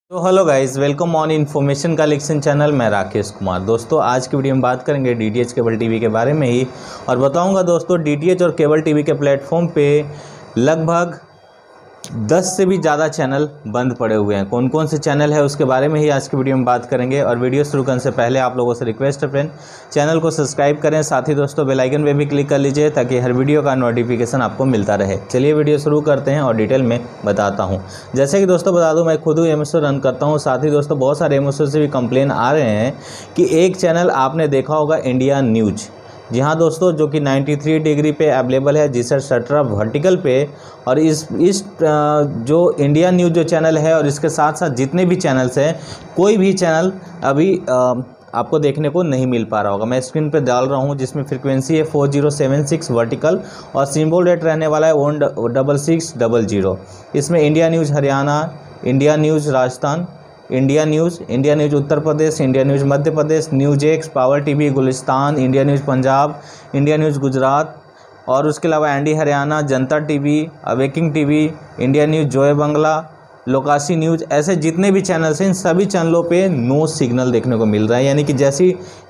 तो hello guys, welcome on information collection channel. मैं राकेश कुमार। दोस्तों, आज की वीडियो में बात करेंगे डीटीएच केबल टीवी के बारे में ही और बताऊंगा दोस्तों डीटीएच और केबल टीवी के प्लेटफॉर्म पे लगभग 10 से भी ज़्यादा चैनल बंद पड़े हुए हैं। कौन कौन से चैनल है उसके बारे में ही आज की वीडियो में बात करेंगे। और वीडियो शुरू करने से पहले आप लोगों से रिक्वेस्ट है फ्रेंड, चैनल को सब्सक्राइब करें, साथ ही दोस्तों बेल आइकन पे भी क्लिक कर लीजिए ताकि हर वीडियो का नोटिफिकेशन आपको मिलता रहे। चलिए वीडियो शुरू करते हैं और डिटेल में बताता हूँ। जैसे कि दोस्तों बता दूँ, मैं खुद ही एमएसओ रन करता हूँ। साथ ही दोस्तों बहुत सारे एमएसओ से भी कंप्लेन आ रहे हैं कि एक चैनल आपने देखा होगा, इंडिया न्यूज। जी हाँ दोस्तों, जो कि 93 डिग्री पे अवेलेबल है, जिससे 17 वर्टिकल पे। और इस जो इंडिया न्यूज़ जो चैनल है और इसके साथ साथ जितने भी चैनल्स हैं, कोई भी चैनल अभी आपको देखने को नहीं मिल पा रहा होगा। मैं स्क्रीन पे डाल रहा हूँ, जिसमें फ्रीक्वेंसी है 4076 वर्टिकल और सिंबल रेट रहने वाला है 16600। इसमें India news Haryana, India news Rajasthan, India news Uttar Pradesh, India news Madhya Pradesh, news X, power TV Gulistan, India news Punjab, India news Gujarat और उसके अलावा ND Haryana, Janta TV, awakening TV, India news Joy Bangla, लोकाशी न्यूज़, ऐसे जितने भी चैनल्स हैं इन सभी चैनलों पे नो सिग्नल देखने को मिल रहा है। यानी कि जैसी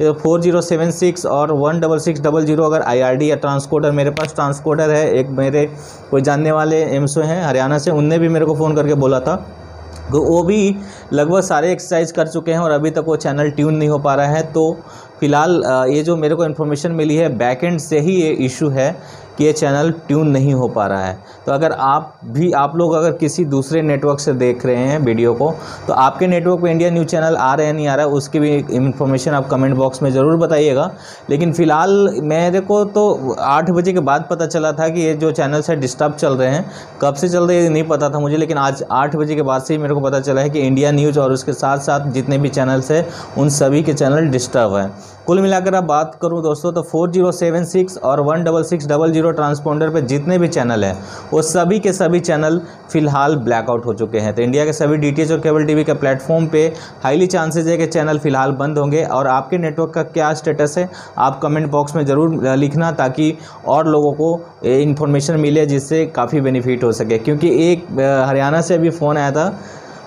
4076 और 16600 अगर आईआरडी या ट्रांसकोडर, मेरे पास ट्रांसकोडर है, एक मेरे कोई जानने वाले एमएसओ हैं हरियाणा से, उनने भी मेरे को फ़ोन करके बोला था। तो वो भी लगभग सारे एक्सरसाइज कर चुके हैं और अभी तक वो चैनल ट्यून नहीं हो पा रहा है। तो फिलहाल ये जो मेरे को इन्फॉर्मेशन मिली है, बैकएंड से ही ये इशू है कि ये चैनल ट्यून नहीं हो पा रहा है। तो अगर आप लोग अगर किसी दूसरे नेटवर्क से देख रहे हैं वीडियो को, तो आपके नेटवर्क पे इंडिया न्यूज़ चैनल आ रहे हैं नहीं आ रहा है, उसकी भी इन्फॉर्मेशन आप कमेंट बॉक्स में ज़रूर बताइएगा। लेकिन फ़िलहाल मेरे को तो 8 बजे के बाद पता चला था कि ये जो चैनल्स है डिस्टर्ब चल रहे हैं। कब से चल रहे हैं नहीं पता था मुझे, लेकिन आज 8 बजे के बाद से ही मेरे को पता चला है कि इंडिया न्यूज़ और उसके साथ साथ जितने भी चैनल्स हैं उन सभी के चैनल डिस्टर्ब हैं। कुल मिलाकर आप बात करूं दोस्तों, तो 4076 और 16600 ट्रांसपोंडर पे जितने भी चैनल हैं वो सभी के सभी चैनल फिलहाल ब्लैकआउट हो चुके हैं। तो इंडिया के सभी डीटीएच और केबल टीवी के प्लेटफॉर्म पे हाईली चांसेस है कि चैनल फिलहाल बंद होंगे। और आपके नेटवर्क का क्या स्टेटस है आप कमेंट बॉक्स में ज़रूर लिखना, ताकि और लोगों को इन्फॉर्मेशन मिले, जिससे काफ़ी बेनिफिट हो सके। क्योंकि एक हरियाणा से अभी फ़ोन आया था,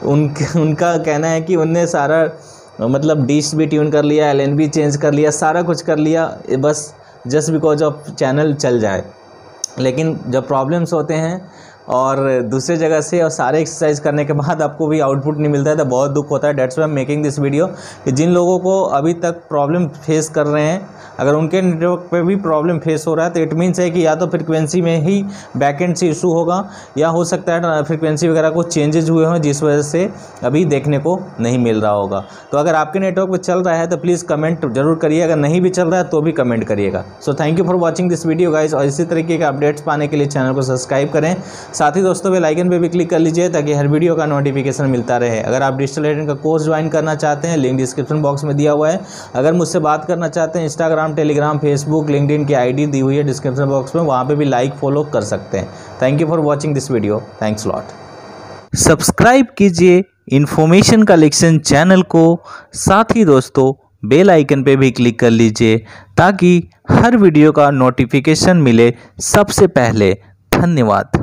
उनका कहना है कि उनने सारा मतलब डिश भी ट्यून कर लिया, एलएन भी चेंज कर लिया, सारा कुछ कर लिया, बस जस्ट बिकॉज ऑफ चैनल चल जाए। लेकिन जब प्रॉब्लम्स होते हैं और दूसरे जगह से और सारे एक्सरसाइज करने के बाद आपको भी आउटपुट नहीं मिलता है, तो बहुत दुख होता है। That's why I am making this video कि जिन लोगों को अभी तक प्रॉब्लम फेस कर रहे हैं, अगर उनके नेटवर्क पे भी प्रॉब्लम फेस हो रहा है, तो इट मीन्स है कि या तो फ्रिक्वेंसी में ही बैकएंड से इशू होगा, या हो सकता है फ्रिक्वेंसी वगैरह को चेंजेस हुए हों, जिस वजह से अभी देखने को नहीं मिल रहा होगा। तो अगर आपके नेटवर्क पे चल रहा है तो प्लीज़ कमेंट जरूर करिए, अगर नहीं भी चल रहा है तो भी कमेंट करिएगा। So thank you for watching this video guys. और इसी तरीके के अपडेट्स पाने के लिए चैनल को सब्सक्राइब करें, साथ ही दोस्तों बेल आइकन पे भी क्लिक कर लीजिए ताकि हर वीडियो का नोटिफिकेशन मिलता रहे। अगर आप डिजिटल एडिटिंग का कोर्स ज्वाइन करना चाहते हैं, लिंक डिस्क्रिप्शन बॉक्स में दिया हुआ है। अगर मुझसे बात करना चाहते हैं, इंस्टाग्राम, टेलीग्राम, फेसबुक, लिंक्डइन की आईडी दी हुई है डिस्क्रिप्शन बॉक्स में, वहाँ पे भी लाइक फॉलो कर सकते हैं। Thank you for watching this video. Thanks lot. Subscribe कीजिए इन्फॉर्मेशन कलेक्शन चैनल को, साथ ही दोस्तों बेल आइकन पे भी क्लिक कर लीजिए ताकि हर वीडियो का नोटिफिकेशन मिले सबसे पहले। धन्यवाद।